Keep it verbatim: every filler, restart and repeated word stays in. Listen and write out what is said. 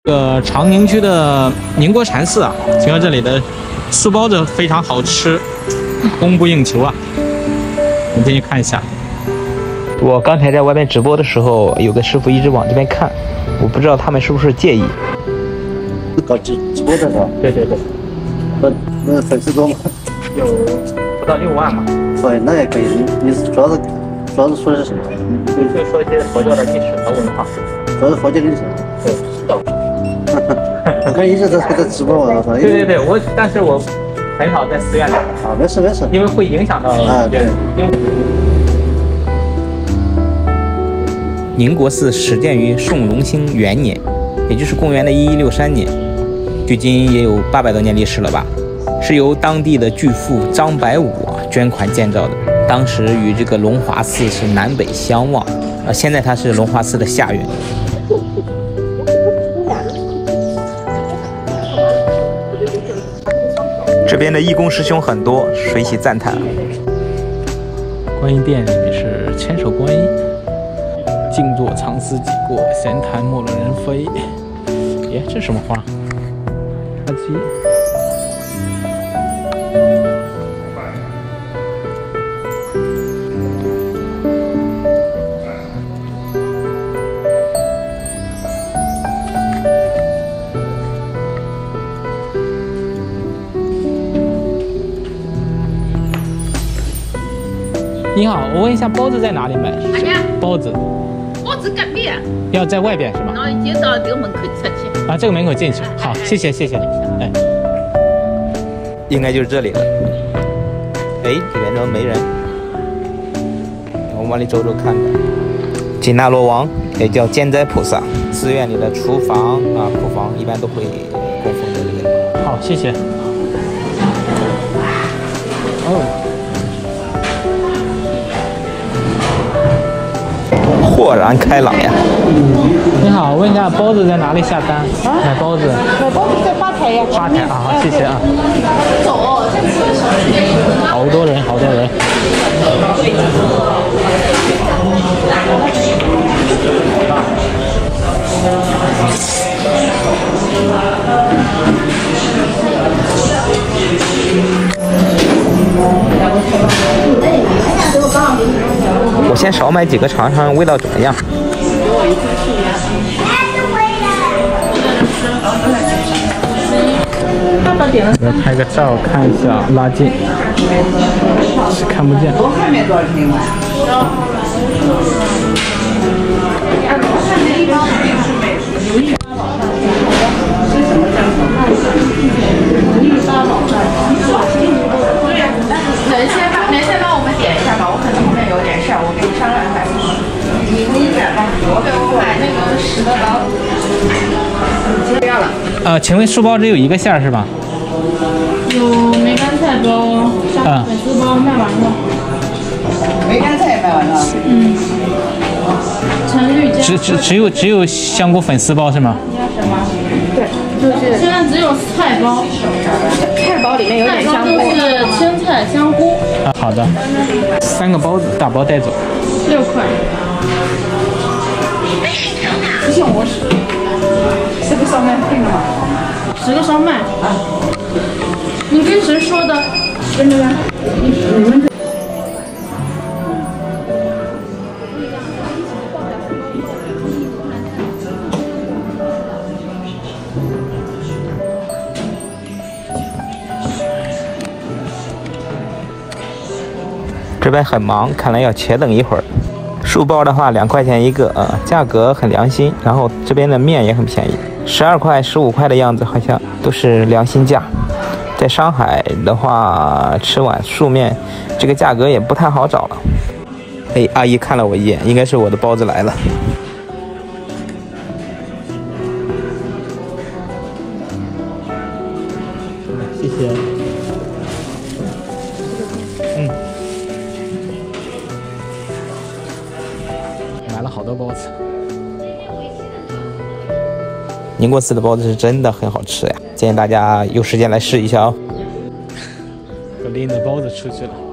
呃，长宁区的宁国禅寺啊，听说这里的素包子非常好吃，供不应求啊。我们进去看一下。 我刚才在外面直播的时候，有个师傅一直往这边看，我不知道他们是不是介意。 搞直直播的是吧？ 对对对。 那那粉丝多吗？ 有不到六万嘛。 对，那也可以。你你主要是主要是说的是什么？ 就就说一些佛教的历史和文化。 主要是佛教历史。 对。 我看一直在在直播，我操！ 对对对，我但是我很少在寺院里啊，没事没事， 因为会影响到啊对。 宁国寺始建于宋隆兴元年，也就是公元的一一六三年，距今也有八百多年历史了吧？是由当地的巨富张百武啊捐款建造的，当时与这个龙华寺是南北相望，啊，现在它是龙华寺的下院。这边的义工师兄很多，水洗赞叹。 观音殿里面是千手观音，静坐常思己过，闲谈莫论人非。耶，这是什么花？花鸡。你好，我问一下，包子在哪里买？ 哪家？ 包子。 包子隔壁。 要在外边是吗？ 然后接到这个门口出去。 啊，这个门口进去。好，谢谢谢谢。哎， 应该就是这里了。哎，里面怎么没人？我们往里走走看看。紧那罗王也叫监斋菩萨，寺院里的厨房啊、库房一般都会供奉在这里。 好，谢谢。哦。 豁然开朗呀！ 你好，问一下包子在哪里下单？啊、买包子。 买包子在吧台呀。 吧台啊，好，谢谢啊。 走， 好多人，好多人。 我先少买几个尝尝味道怎么样。 来拍个照看一下，拉近是看不见。 能先帮能先帮我们点一下吗？我可能后面有点事儿，我跟你商量一下。你你点吧，我给我买那个十个包。不要了。 呃，请问素包只有一个馅儿是吧？ 有梅干菜包、沙粉丝包卖完了。 梅干菜也卖完了。 嗯。陈绿加。 只只只有只有香菇粉丝包是吗？ 加什么？对，就是现在只有菜包。 菜包里面有点香菇。 就是青菜、香菇。 啊，好的。三个包子，大包带走。 六块。 不像我是。十个烧麦定了吗？ 十个烧麦。啊。你跟谁说的？跟这个。你们这。 这边很忙，看来要且等一会儿。素包的话，两块钱一个，呃，价格很良心。然后这边的面也很便宜，十二块、十五块的样子，好像都是良心价。在上海的话，吃碗素面，这个价格也不太好找了。哎，阿姨看了我一眼，应该是我的包子来了。 谢谢。嗯。买了好多包子。 宁国寺的包子是真的很好吃呀，建议大家有时间来试一下哦。 我拎着包子出去了。